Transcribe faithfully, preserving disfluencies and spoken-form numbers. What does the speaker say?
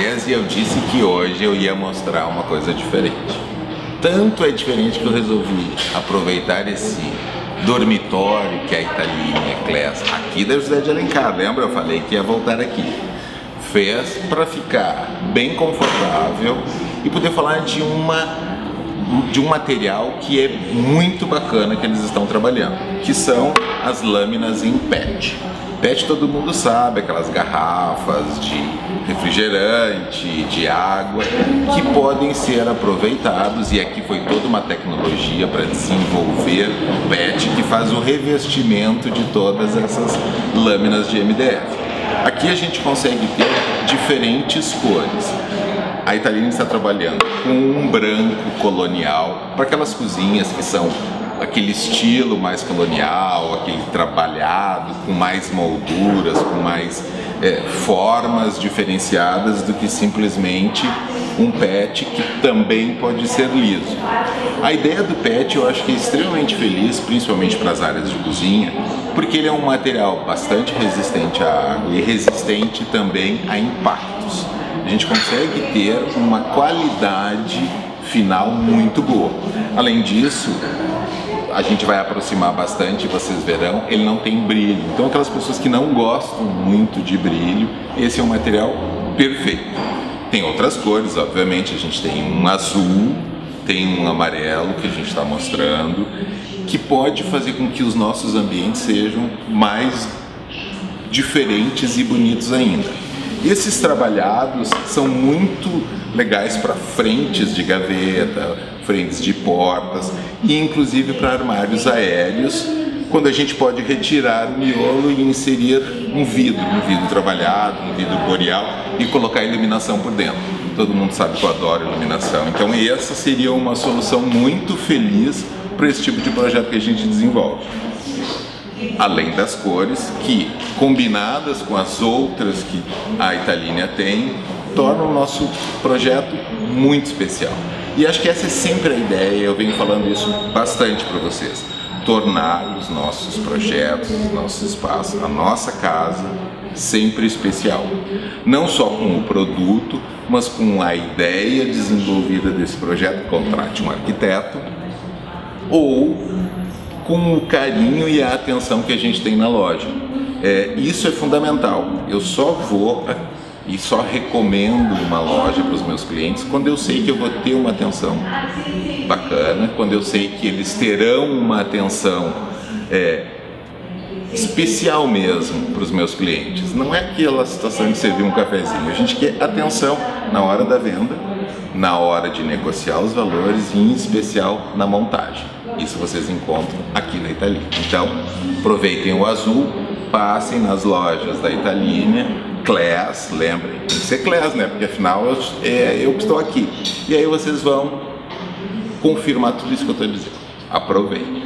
vocês e eu disse que hoje eu ia mostrar uma coisa diferente. Tanto é diferente que eu resolvi aproveitar esse dormitório que a Italine Class aqui da José de Alencar, lembra? Eu falei que ia voltar aqui. Fez para ficar bem confortável e poder falar de uma de um material que é muito bacana que eles estão trabalhando, que são as lâminas em P E T. P E T todo mundo sabe, aquelas garrafas de refrigerante, de água, que podem ser aproveitados, e aqui foi toda uma tecnologia para desenvolver o P E T que faz o revestimento de todas essas lâminas de M D F. Aqui a gente consegue ter diferentes cores. A Italine está trabalhando com um branco colonial para aquelas cozinhas que são aquele estilo mais colonial, aquele trabalhado com mais molduras, com mais é, formas diferenciadas do que simplesmente um P E T que também pode ser liso. A ideia do P E T eu acho que é extremamente feliz, principalmente para as áreas de cozinha, porque ele é um material bastante resistente à água e resistente também a impactos. A gente consegue ter uma qualidade final muito boa. Além disso, a gente vai aproximar bastante, vocês verão, ele não tem brilho. Então aquelas pessoas que não gostam muito de brilho, esse é um material perfeito. Tem outras cores, obviamente, a gente tem um azul, tem um amarelo que a gente está mostrando, que pode fazer com que os nossos ambientes sejam mais diferentes e bonitos ainda. Esses trabalhados são muito legais para frentes de gaveta, frentes de portas e inclusive para armários aéreos, quando a gente pode retirar o miolo e inserir um vidro, um vidro trabalhado, um vidro boreal e colocar iluminação por dentro. Todo mundo sabe que eu adoro iluminação, então essa seria uma solução muito feliz para esse tipo de projeto que a gente desenvolve. Além das cores, que combinadas com as outras que a Italine tem, tornam o nosso projeto muito especial. E acho que essa é sempre a ideia, eu venho falando isso bastante para vocês. Tornar os nossos projetos, os nossos espaços, a nossa casa sempre especial. Não só com o produto, mas com a ideia desenvolvida desse projeto. Contrate um arquiteto ou com o carinho e a atenção que a gente tem na loja. É, isso é fundamental. Eu só vou e só recomendo uma loja para os meus clientes quando eu sei que eu vou ter uma atenção bacana, quando eu sei que eles terão uma atenção é, especial mesmo para os meus clientes. Não é aquela situação de servir um cafezinho, a gente quer atenção na hora da venda, na hora de negociar os valores e em especial na montagem. Isso vocês encontram aqui na Italine. Então, aproveitem o azul, passem nas lojas da Italine Class, lembrem, tem que ser Class, né? Porque afinal eu, é, eu estou aqui. E aí vocês vão confirmar tudo isso que eu estou dizendo. Aproveitem.